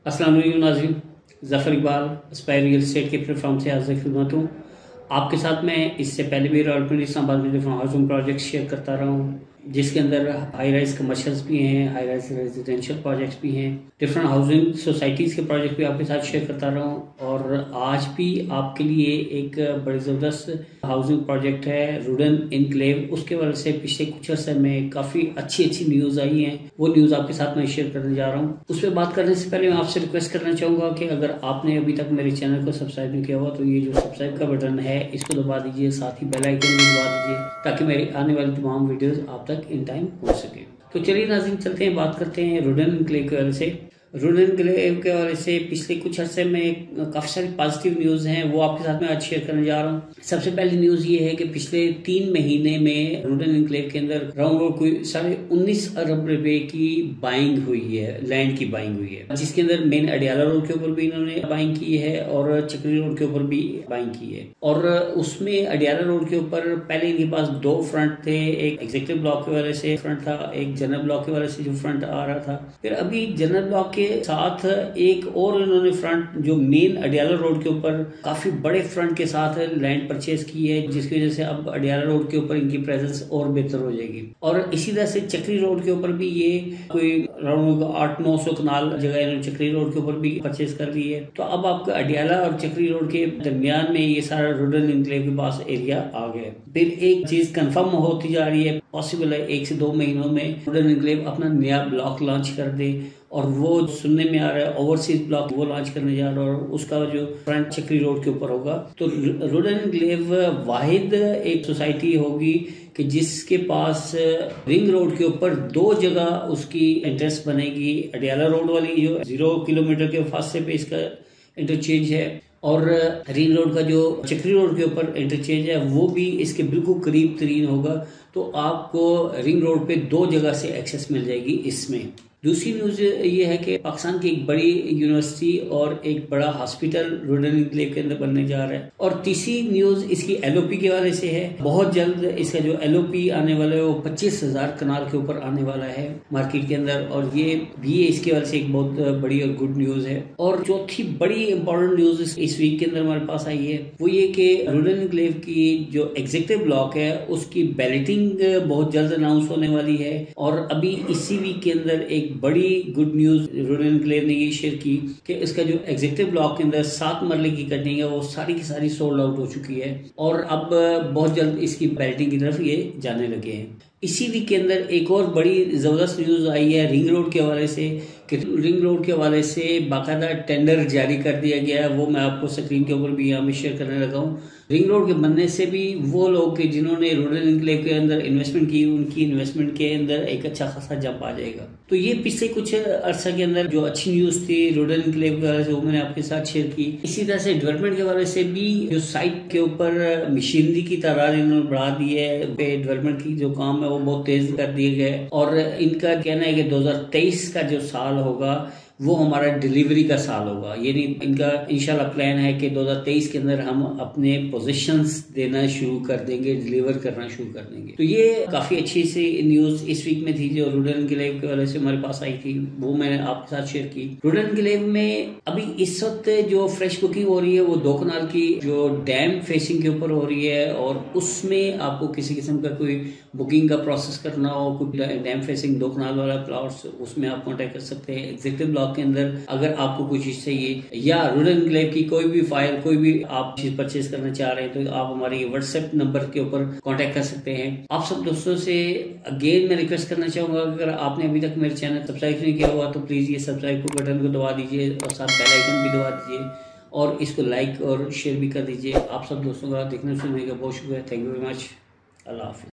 अस्सलाम वालेकुम नाज़रीन, Zafar Iqbal Aspire Real Estate के प्लेटफॉर्म से हाजिर खिदमत हूँ। आपके साथ मैं इससे पहले भी रावलपिंडी इस्लामाबाद में डिफरेंट हाउसिंग प्रोजेक्ट्स शेयर करता रहा हूँ, जिसके अंदर हाई राइज कमर्शियल्स भी हैं, हाई राइज रेजिडेंशियल प्रोजेक्ट्स भी हैं, डिफरेंट हाउसिंग सोसाइटीज़ के प्रोजेक्ट भी आपके साथ शेयर करता रहा हूँ। और आज भी आपके लिए एक बड़ी ज़बरदस्त हाउसिंग प्रोजेक्ट है रुडन एनक्लेव। उसके वजह से पिछले कुछ अर्से में काफ़ी अच्छी न्यूज़ आई हैं, वो न्यूज़ आपके साथ मैं शेयर करने जा रहा हूँ। उस पर बात करने से पहले मैं आपसे रिक्वेस्ट करना चाहूँगा कि अगर आपने अभी तक मेरे चैनल को सब्सक्राइब नहीं किया हुआ तो ये जो सब्सक्राइब का बटन है इसको दबा दीजिए, साथ ही बेल आइकन भी दबा दीजिए ताकि मेरी आने वाली तमाम वीडियोस आप तक इन टाइम पहुँच सके। तो चलिए नाज़रीन, चलते हैं, बात करते हैं रुडन एनक्लेव के बारे से। रुडन एनक्लेव के बारे से पिछले कुछ अर्से में काफ़ी सारी पॉजिटिव न्यूज़ हैं, वो आपके साथ मैं आज शेयर करने जा रहा हूँ। सबसे पहली न्यूज़ ये है कि पिछले 3 महीने में रुडन एनक्लेव के अंदर राउंड कोई 19.5 अरब रुपए की बाइंग हुई है, लैंड की बाइंग हुई है, जिसके अंदर मेन अडियाला रोड के ऊपर भी इन्होंने बाइंग की है और चक्री रोड के ऊपर भी बाइंग की है। और उसमें अडियाला रोड के ऊपर पहले इनके पास 2 फ्रंट थे, एक एग्जीक्यूटिव ब्लॉक की वजह से फ्रंट था, एक जनरल ब्लॉक की वजह से जो फ्रंट आ रहा था। फिर अभी जनरल ब्लॉक के साथ एक और इन्होंने फ्रंट जो मेन अडियाला रोड के ऊपर काफी बड़े फ्रंट के साथ लैंड परचेज की है, जिसकी वजह से अब अडियाला रोड के ऊपर इनकी प्रेजेंस और बेहतर हो जाएगी। और इसी तरह से चक्री रोड के ऊपर भी ये कोई अराउंड 800-900 कनाल जगह इन्होंने चक्री रोड के ऊपर भी परचेज कर ली है। तो अब आपका अडियाला और चक्री रोड के दरमियान में ये सारा रुडन एनक्लेव के पास एरिया आ गया। फिर एक चीज कंफर्म होती जा रही है, पॉसिबल है 1 से 2 महीनों में रुडन एनक्लेव अपना नया ब्लॉक लॉन्च कर दे, और वो सुनने में आ रहा है ओवरसीज ब्लॉक वो लॉन्च करने जा रहा है, और उसका जो फ्रंट चक्री रोड के ऊपर होगा। तो रुडन एनक्लेव वाहिद एक सोसाइटी होगी कि जिसके पास रिंग रोड के ऊपर 2 जगह उसकी एंट्रेंस बनेगी। अडियाला रोड वाली जो 0 किलोमीटर के फासले पे इसका इंटरचेंज है, और रिंग रोड का जो चक्री रोड के ऊपर इंटरचेंज है वो भी इसके बिल्कुल करीब तरीन होगा। तो आपको रिंग रोड पे 2 जगह से एक्सेस मिल जाएगी इसमें। दूसरी न्यूज़ ये है कि पाकिस्तान की एक बड़ी यूनिवर्सिटी और एक बड़ा हॉस्पिटल रुडन एनक्लेव के अंदर बनने जा रहा है। और तीसरी न्यूज़ इसकी एलओपी के वाले से है। बहुत जल्द इसका जो एलओपी आने वाला है वो 25,000 कनाल के ऊपर आने वाला है मार्केट के अंदर, और ये भी इसके वाले से एक बहुत बड़ी और गुड न्यूज़ है। और चौथी बड़ी इंपॉर्टेंट न्यूज़ इस वीक के अंदर हमारे पास आई है, वो ये कि रुडन एनक्लेव की जो एग्जीक्यूटिव ब्लॉक है उसकी बैलेटिंग बहुत जल्द अनाउंस होने वाली है। और अभी इसी वीक के अंदर एक बड़ी गुड न्यूज रुडन एनक्लेव ने ये शेयर की कि इसका जो एग्जीक्यूटिव ब्लॉक के अंदर 7 मरले की कटिंग है वो सारी की सारी सोल्ड आउट हो चुकी है, और अब बहुत जल्द इसकी बैलेटिंग की तरफ ये जाने लगे हैं। इसी वीक के अंदर एक और बड़ी जबरदस्त न्यूज आई है रिंग रोड के हवाले से कि रिंग रोड के हवाले से बाकायदा टेंडर जारी कर दिया गया है। वो मैं आपको स्क्रीन के ऊपर भी यहाँ में शेयर करने लगा हूँ। रिंग रोड के बनने से भी वो लोग कि जिन्होंने रुडन एनक्लेव के अंदर इन्वेस्टमेंट की, उनकी इन्वेस्टमेंट के अंदर एक अच्छा खासा जंप आ जाएगा। तो ये पिछले कुछ अरसा के अंदर जो अच्छी न्यूज थी रुडन एनक्लेव के हवाले से वो मैंने आपके साथ शेयर की। इसी तरह से डेवलपमेंट के हवाले से भी जो साइट के ऊपर मशीनरी की तादाद इन्होंने बढ़ा दी है, डेवलपमेंट की जो काम है वो बहुत तेज कर दिए गए। और इनका कहना है कि 2023 का जो साल होगा वो हमारा डिलीवरी का साल होगा। यानी इनका इंशाल्लाह प्लान है कि 2023 के अंदर हम अपने पोजीशंस देना शुरू कर देंगे, डिलीवर करना शुरू कर देंगे। तो ये काफी अच्छी सी न्यूज इस वीक में थी जो रुडन एनक्लेव के वजह से हमारे पास आई थी, वो मैंने आपके साथ शेयर की। रुडन एनक्लेव में अभी इस वक्त जो फ्रेश बुकिंग हो रही है वो 2 कनाल की जो डैम फेसिंग के ऊपर हो रही है, और उसमें आपको किसी किस्म का कोई बुकिंग का प्रोसेस करना हो, कोई डैम फेसिंग 2 कनाल वाला प्लॉट्स, उसमें आप कॉन्टेक्ट कर सकते हैं। एग्जीक्यूटिव ब्लॉक के अंदर अगर आपको कोई चीज चाहिए या रुडन एनक्लेव की कोई भी फाइल, कोई भी आप चीज परचेज करना चाह रहे हैं तो आप हमारे व्हाट्सएप नंबर के ऊपर कांटेक्ट कर सकते हैं। आप सब दोस्तों से अगेन मैं रिक्वेस्ट करना चाहूंगा, अगर आपने अभी तक मेरे चैनल सब्सक्राइब नहीं किया हुआ तो प्लीज ये सब्सक्राइब को बटन को दबा दीजिए और साथ बेल आइकन भी दबा दीजिए, और इसको लाइक और शेयर भी कर दीजिए। आप सब दोस्तों का देखने सुनने का बहुत शुक्रिया। Thank you very much. अल्लाह हाफिज।